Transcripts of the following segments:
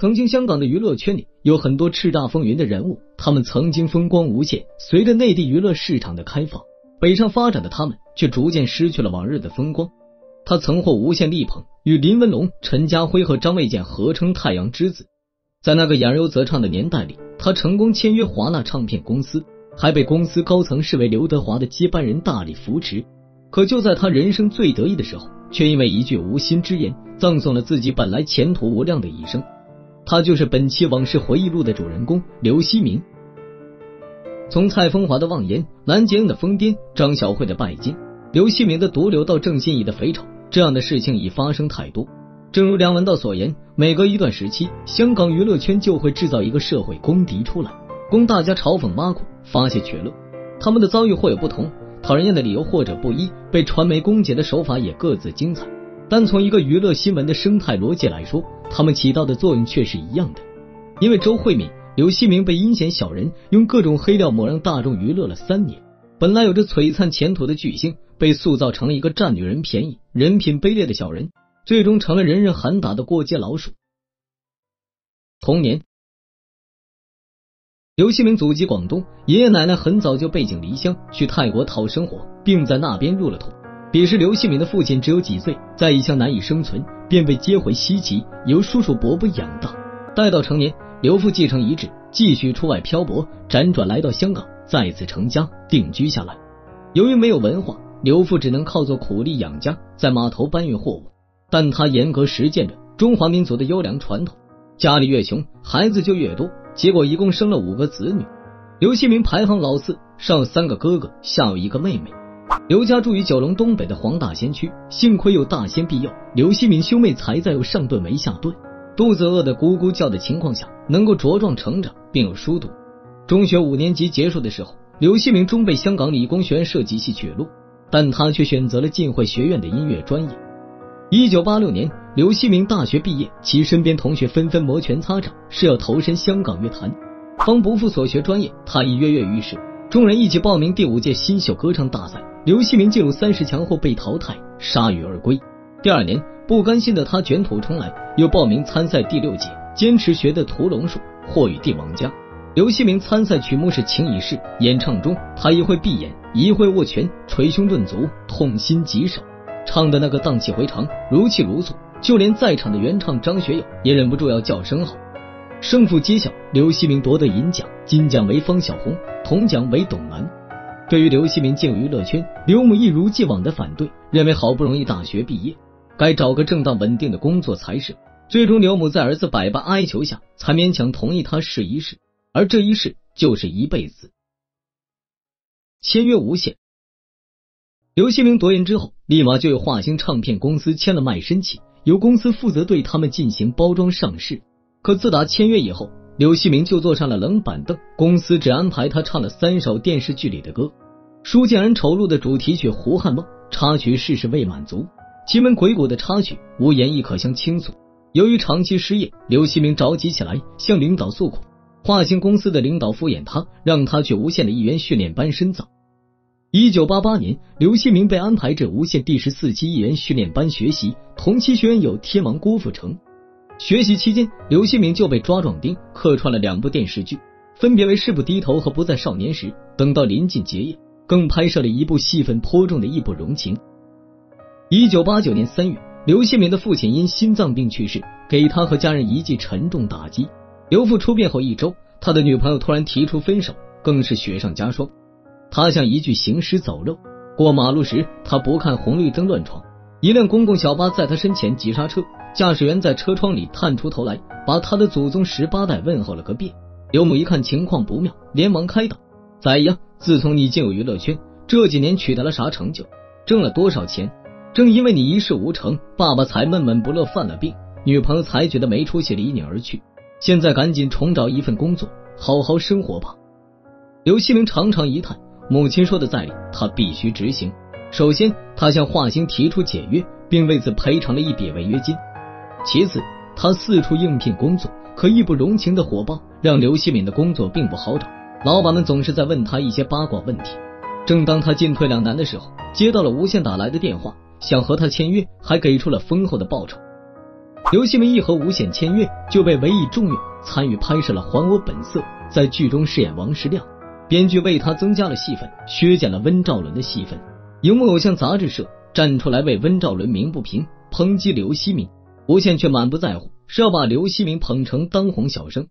曾经香港的娱乐圈里有很多叱咤风云的人物，他们曾经风光无限。随着内地娱乐市场的开放，北上发展的他们却逐渐失去了往日的风光。他曾获无线力捧，与林文龙、陈家辉和张卫健合称太阳之子。在那个言犹则畅的年代里，他成功签约华纳唱片公司，还被公司高层视为刘德华的接班人，大力扶持。可就在他人生最得意的时候，却因为一句无心之言，葬送了自己本来前途无量的一生。他就是本期往事回忆录的主人公刘锡明。从蔡枫华的妄言、蓝洁瑛的疯癫、张小慧的拜金、刘锡明的毒瘤到郑欣宜的肥丑，这样的事情已发生太多。正如梁文道所言，每隔一段时期，香港娱乐圈就会制造一个社会公敌出来，供大家嘲讽挖苦、发泄取乐。他们的遭遇或有不同，讨人厌的理由或者不一，被传媒攻击的手法也各自精彩。但从一个娱乐新闻的生态逻辑来说，他们起到的作用却是一样的。因为周慧敏、刘锡明被阴险小人用各种黑料抹让大众娱乐了3年，本来有着璀璨前途的巨星，被塑造成了一个占女人便宜、人品卑劣的小人，最终成了人人喊打的过街老鼠。同年，刘锡明祖籍广东，爷爷奶奶很早就背井离乡去泰国讨生活，并在那边入了土。彼时刘锡明的父亲只有几岁，在异乡难以生存，便被接回西岐，由叔叔伯伯养大。待到成年，刘父继承遗志，继续出外漂泊，辗转来到香港，再次成家定居下来。由于没有文化，刘父只能靠做苦力养家，在码头搬运货物。但他严格实践着中华民族的优良传统，家里越穷，孩子就越多，结果一共生了5个子女。刘锡明排行老4，上有3个哥哥，下有1个妹妹。刘家住于九龙东北的黄大仙区，幸亏有大仙庇佑，刘锡明兄妹才在有上顿没下顿，肚子饿得咕咕叫的情况下，能够茁壮成长，并有书读。中学5年级结束的时候，刘锡明终被香港理工学院设计系取录，但他却选择了浸会学院的音乐专业。1986年，刘锡明大学毕业，其身边同学纷纷摩拳擦掌，是要投身香港乐坛。方不负所学专业，他已跃跃欲试，众人一起报名第5届新秀歌唱大赛。刘锡明进入30强后被淘汰，铩羽而归。第2年，不甘心的他卷土重来，又报名参赛第6届，坚持学的屠龙术，获与帝王家。刘锡明参赛曲目是《情已逝》，演唱中他一会闭眼，一会握拳，捶胸顿足，痛心疾首，唱的那个荡气回肠，如泣如诉，就连在场的原唱张学友也忍不住要叫声好。胜负揭晓，刘锡明夺得银奖，金奖为方小红，铜奖为董楠。对于刘锡明进入娱乐圈，刘母一如既往的反对，认为好不容易大学毕业，该找个正当稳定的工作才是。最终刘母在儿子百般哀求下，才勉强同意他试一试，而这一试就是一辈子。签约无限，刘锡明夺银之后，立马就有华星唱片公司签了卖身契，由公司负责对他们进行包装上市。可自打签约以后，刘锡明就坐上了冷板凳，公司只安排他唱了3首电视剧里的歌。书剑恩丑陋的主题曲《胡汉梦》插曲事事未满足，奇门鬼谷的插曲无言亦可相倾诉。由于长期失业，刘锡明着急起来，向领导诉苦。华星公司的领导敷衍他，让他去无线的艺员训练班深造。1988年，刘锡明被安排至无线第14期艺员训练班学习，同期学员有天王郭富城。学习期间，刘锡明就被抓壮丁，客串了2部电视剧，分别为《誓不低头》和《不在少年时》。等到临近结业，更拍摄了一部戏份颇重的义不容情。1989年3月，刘锡明的父亲因心脏病去世，给他和家人一记沉重打击。刘父出殡后1周，他的女朋友突然提出分手，更是雪上加霜。他像一具行尸走肉，过马路时他不看红绿灯乱闯，一辆公共小巴在他身前急刹车，驾驶员在车窗里探出头来，把他的祖宗18代问候了个遍。刘母一看情况不妙，连忙开导：仔呀，自从你进入娱乐圈，这几年取得了啥成就，挣了多少钱？正因为你一事无成，爸爸才闷闷不乐，犯了病，女朋友才觉得没出息，离你而去。现在赶紧重找一份工作，好好生活吧。刘锡明长长一叹，母亲说的在理，他必须执行。首先，他向华星提出解约，并为此赔偿了一笔违约金。其次，他四处应聘工作，可义不容情的火爆让刘锡明的工作并不好找，老板们总是在问他一些八卦问题。正当他进退两难的时候，接到了无线打来的电话，想和他签约，还给出了丰厚的报酬。 刘锡明一和无线签约，就被委以重用，参与拍摄了《还我本色》，在剧中饰演王世亮。编剧为他增加了戏份，削减了温兆伦的戏份。荧幕偶像杂志社站出来为温兆伦鸣不平，抨击刘锡明，无线却满不在乎，是要把刘锡明捧成当红小生。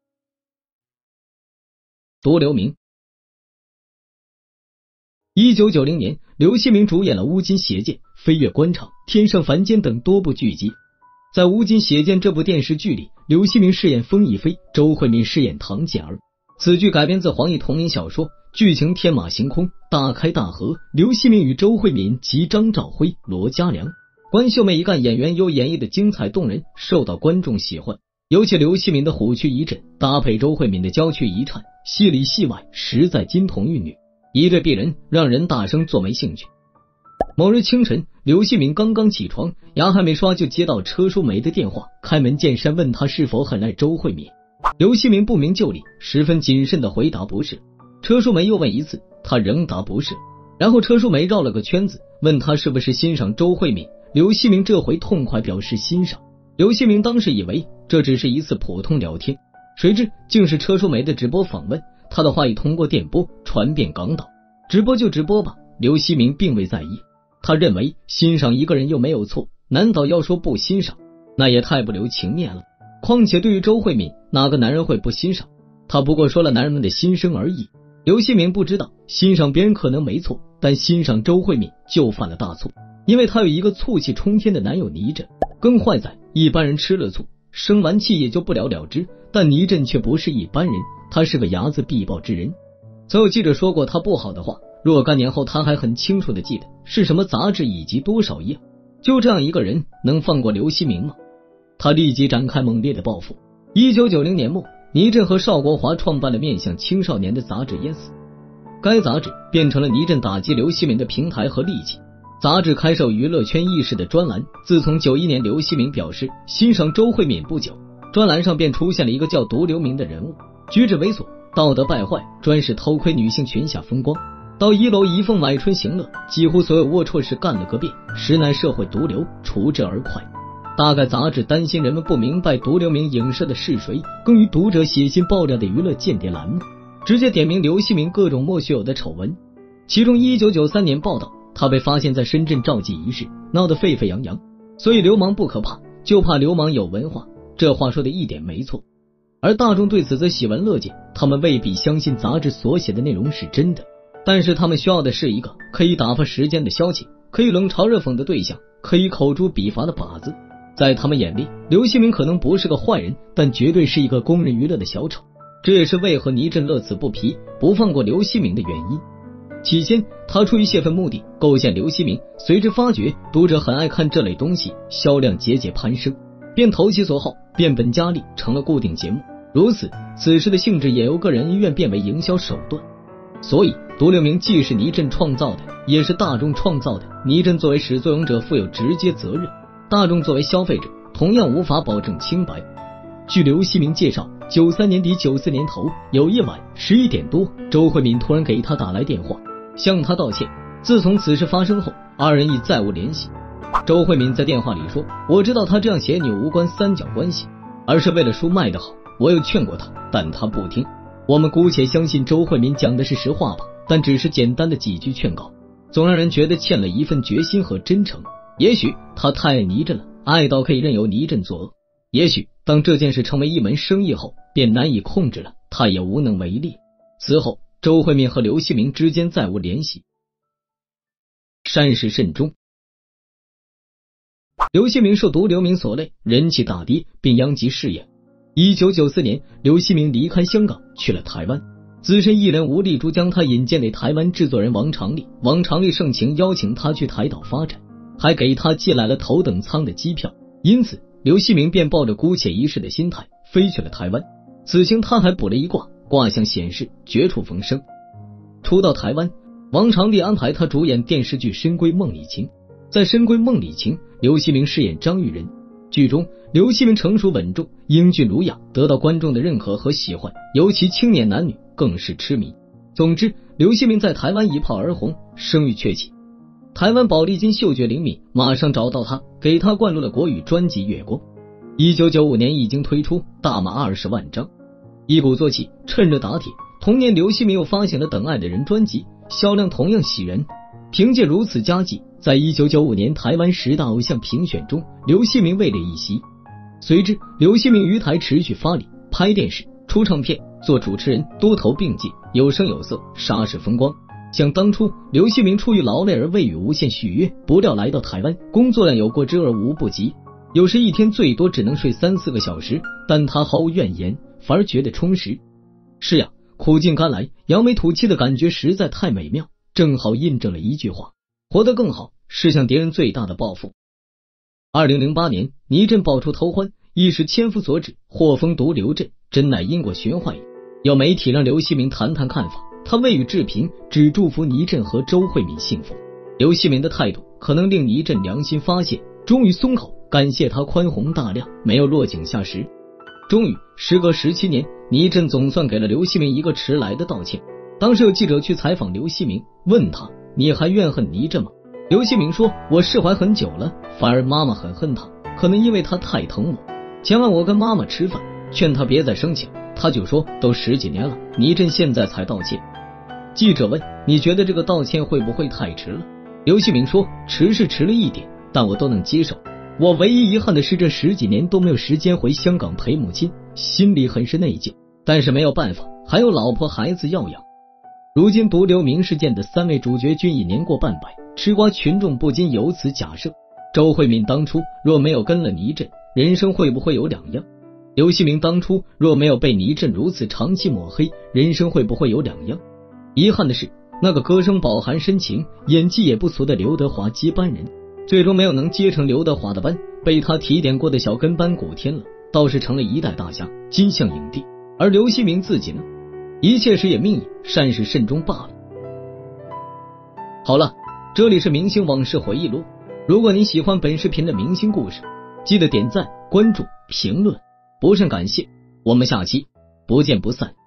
夺流明。1990年，刘锡明主演了《乌金邪剑》《飞越官场》《天上凡间》等多部剧集。在《乌金邪剑》这部电视剧里，刘锡明饰演封亦飞，周慧敏饰演唐简儿。此剧改编自黄易同名小说，剧情天马行空，大开大合。刘锡明与周慧敏及张兆辉、罗嘉良、关秀梅一干演员又演绎的精彩动人，受到观众喜欢。尤其刘锡明的虎躯一震，搭配周慧敏的娇躯一颤，戏里戏外实在金童玉女，一对璧人，让人大生做没兴趣。某日清晨，刘锡明刚刚起床，牙还没刷就接到车淑梅的电话，开门见山问他是否很爱周慧敏。刘锡明不明就里，十分谨慎地回答不是。车淑梅又问一次，他仍答不是。然后车淑梅绕了个圈子，问他是不是欣赏周慧敏。刘锡明这回痛快表示欣赏。刘锡明当时以为这只是一次普通聊天，谁知竟是车淑梅的直播访问。他的话已通过电波传遍港岛。直播就直播吧，刘锡明并未在意。他认为欣赏一个人又没有错，难道要说不欣赏，那也太不留情面了。况且对于周慧敏，哪个男人会不欣赏？他不过说了男人们的心声而已。刘锡明不知道，欣赏别人可能没错，但欣赏周慧敏就犯了大错，因为他有一个醋气冲天的男友倪震。更坏在一般人吃了醋，生完气也就不了了之，但倪震却不是一般人，他是个睚眦必报之人。曾有记者说过他不好的话，若干年后他还很清楚的记得是什么杂志以及多少页。就这样一个人能放过刘锡明吗？他立即展开猛烈的报复。1990年末，倪震和邵国华创办了面向青少年的杂志《淹死》，该杂志变成了倪震打击刘锡明的平台和利器。杂志开设娱乐圈轶事的专栏，自从91年刘锡明表示欣赏周慧敏不久，专栏上便出现了一个叫独流明的人物，举止猥琐，道德败坏，专是偷窥女性裙下风光，到一楼一凤买春行乐，几乎所有龌龊事干了个遍，实乃社会毒瘤，除之而快。大概杂志担心人们不明白独流明影射的是谁，更与读者写信爆料的娱乐间谍栏目，直接点名刘锡明各种莫须有的丑闻。其中1993年报道他被发现在深圳召妓一事，闹得沸沸扬扬。所以流氓不可怕，就怕流氓有文化，这话说的一点没错。而大众对此则喜闻乐见，他们未必相信杂志所写的内容是真的，但是他们需要的是一个可以打发时间的消遣，可以冷嘲热讽的对象，可以口诛笔伐的靶子。在他们眼里，刘锡明可能不是个坏人，但绝对是一个供人娱乐的小丑。这也是为何倪震乐此不疲，不放过刘锡明的原因。起先他出于泄愤目的构陷刘锡明，随之发觉读者很爱看这类东西，销量节节攀升，便投其所好，变本加厉，成了固定节目。如此，此事的性质也由个人恩怨变为营销手段。所以独流明既是倪震创造的，也是大众创造的。倪震作为始作俑者负有直接责任，大众作为消费者同样无法保证清白。据刘锡明介绍，93年底94年头有一晚11点多，周慧敏突然给他打来电话，向他道歉。自从此事发生后，二人已再无联系。周慧敏在电话里说，我知道他这样写你无关三角关系，而是为了书卖得好。我又劝过他，但他不听。我们姑且相信周慧敏讲的是实话吧，但只是简单的几句劝告，总让人觉得欠了一份决心和真诚。也许他太爱倪震了，爱到可以任由倪震作恶。也许当这件事成为一门生意后，便难以控制了，他也无能为力。此后周慧敏和刘锡明之间再无联系。善始慎终。刘锡明受独流明所累，人气大跌，并殃及事业。1994年，刘锡明离开香港去了台湾，资深艺人吴丽珠将他引荐给台湾制作人王长利，王长利盛情邀请他去台岛发展，还给他寄来了头等舱的机票。因此刘锡明便抱着姑且一试的心态飞去了台湾。此行他还卜了一卦，卦象显示绝处逢生。初到台湾，王长利安排他主演电视剧《深闺梦里情》。在《深闺梦里情》，刘锡明饰演张玉仁。剧中刘锡明成熟稳重，英俊儒雅，得到观众的认可和喜欢，尤其青年男女更是痴迷。总之，刘锡明在台湾一炮而红，声誉鹊起。台湾宝丽金嗅觉灵敏，马上找到他，给他灌录了国语专辑《月光》。 1995年已经推出大马20万张，一鼓作气，趁热打铁。同年，刘锡明又发行了《等爱的人》专辑，销量同样喜人。凭借如此佳绩，在1995年台湾10大偶像评选中，刘锡明位列一席。随之，刘锡明于台持续发力，拍电视、出唱片、做主持人，多头并进，有声有色，煞是风光。想当初，刘锡明出于劳累而未与无线续约，不料来到台湾，工作量有过之而无不及，有时一天最多只能睡3-4个小时，但他毫无怨言，反而觉得充实。是呀，苦尽甘来，扬眉吐气的感觉实在太美妙，正好印证了一句话：活得更好是向敌人最大的报复。2008年，倪震爆出偷欢，一时千夫所指，祸风独刘震，真乃因果循环。有媒体让刘锡明谈谈看法，他未予置评，只祝福倪震和周慧敏幸福。刘锡明的态度可能令倪震良心发现，终于松口，感谢他宽宏大量，没有落井下石。终于，时隔17年，倪震总算给了刘锡明一个迟来的道歉。当时有记者去采访刘锡明，问他：你还怨恨倪震吗？刘锡明说：我释怀很久了，反而妈妈很恨他，可能因为他太疼我。前晚我跟妈妈吃饭，劝他别再生气了，他就说都10几年了，倪震现在才道歉。记者问：你觉得这个道歉会不会太迟了？刘锡明说：迟是迟了一点，但我都能接受。我唯一遗憾的是这10几年都没有时间回香港陪母亲，心里很是内疚，但是没有办法，还有老婆孩子要养。如今毒瘤明事件的3位主角均已年过半百，吃瓜群众不禁由此假设，周慧敏当初若没有跟了倪震，人生会不会有两样？刘锡明当初若没有被倪震如此长期抹黑，人生会不会有两样？遗憾的是，那个歌声饱含深情，演技也不俗的刘德华接班人，最终没有能接成刘德华的班，被他提点过的小跟班古天乐倒是成了一代大侠，金像影帝。而刘锡明自己呢？一切时也命也，善始慎终罢了。好了，这里是明星往事回忆录。如果你喜欢本视频的明星故事，记得点赞、关注、评论，不胜感谢。我们下期不见不散。